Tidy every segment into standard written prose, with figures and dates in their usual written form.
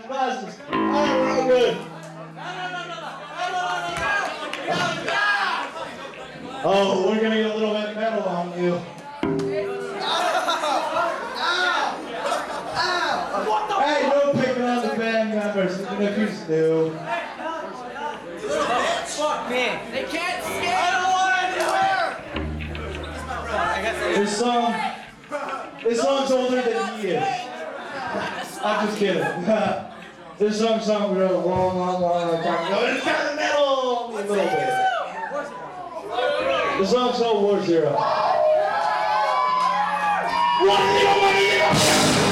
glasses. Alright, we're all good. Oh, we're gonna get a little bit metal on you. Hey, no picking on the band members, even if he's new. Fuck me. They can't skate. I don't want to do it. This song's older than he is. I'm just kidding. This song wrote a long time ago. It's kind of metal a little bit. The song's called War Zero. War Zero!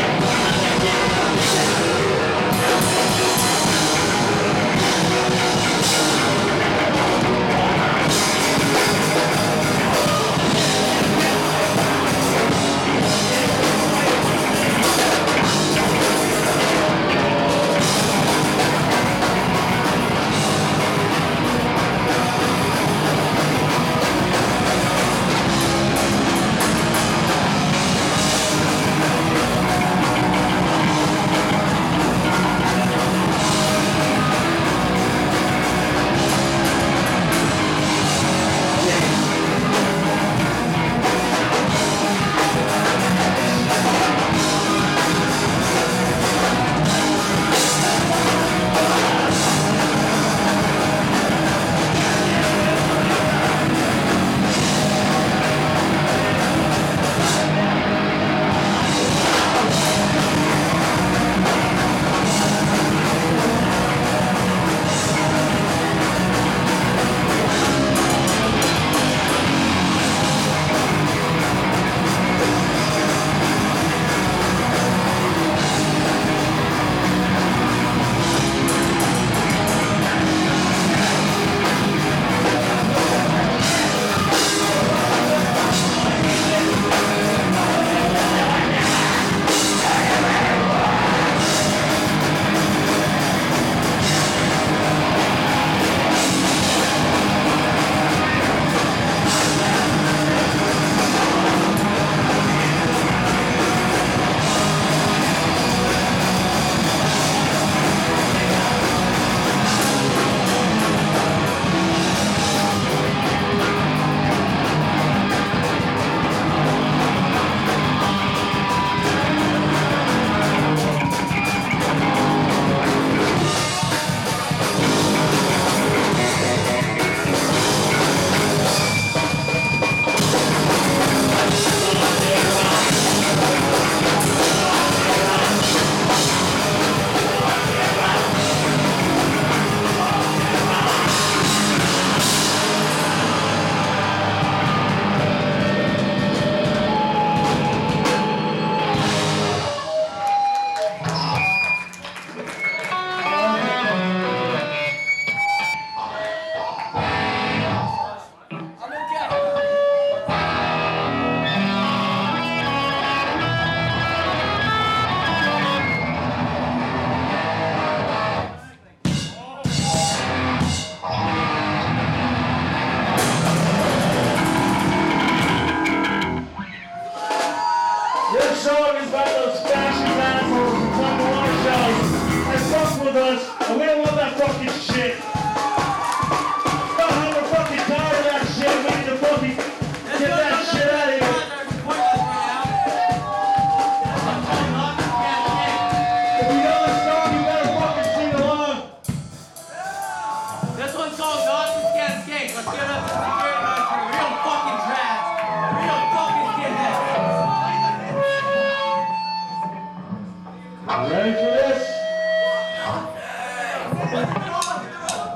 And we don't want that fucking shit. We're fucking tired of that shit. We need to fucking get that shit out of here. If you know this song, you better fucking sing along. This one's called Nazis Can't Skate. Let's give it up to security guys for real fucking trash. Real fucking skinheads. Ready for this?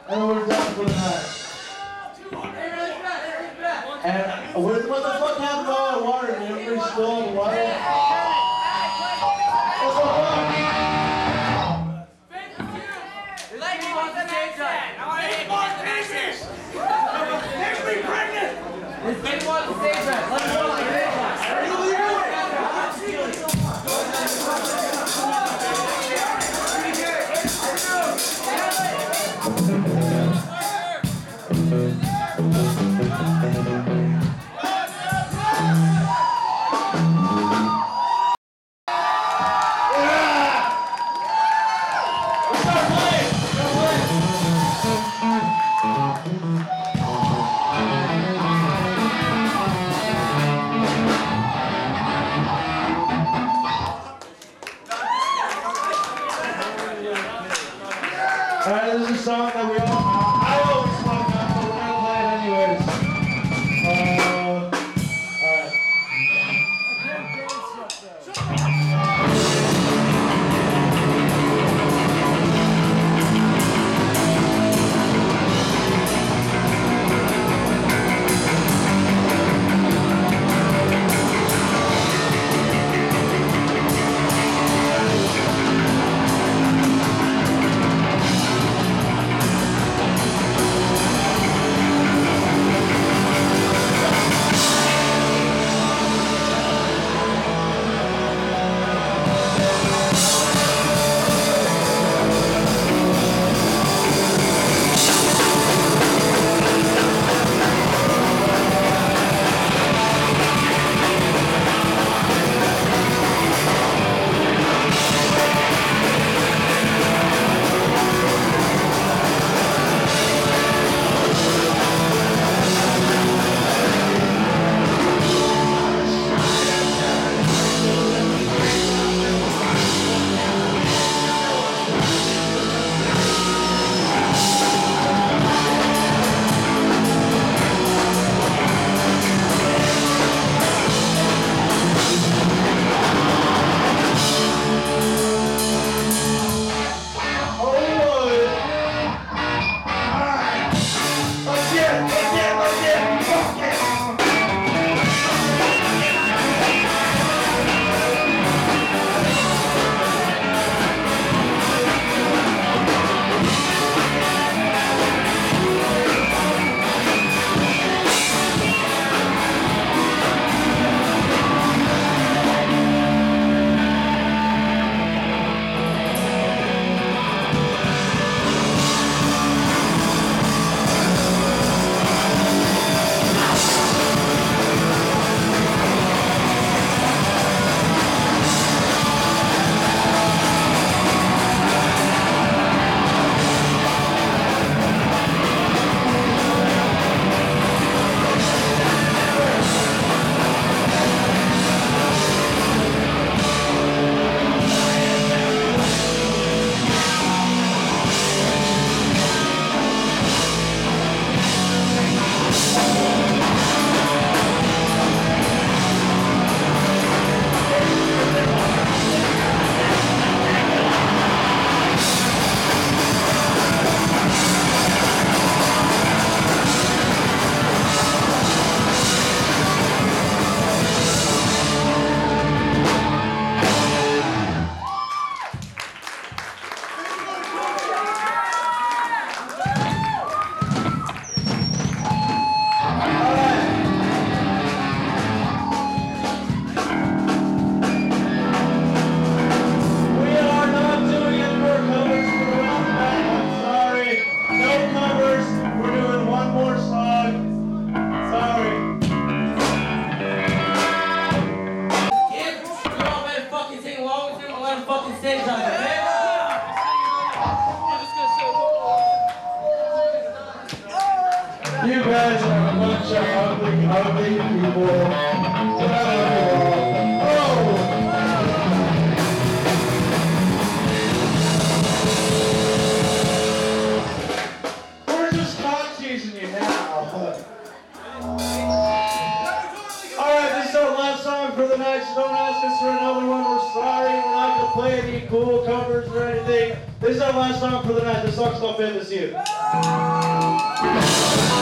And then we're done for the night. And what the fuck happened to all the water? Did everybody spill all the water? What the fuck? Lady wants the stage right. I want to eat more pieces. Makes me pregnant. This lady wants the stage right. Let me know the stage right. Alright, this is a song that we all I always fuck up, but we're gonna play it anyways. Alright. You guys are a bunch of ugly people. But I love you all. Oh! We're just cock teasing you now. Alright, this is our last song for the night, so don't ask us for another one. We're sorry, we're not going to play any cool covers or anything. This is our last song for the night. This song's called Bend This You. Let's go!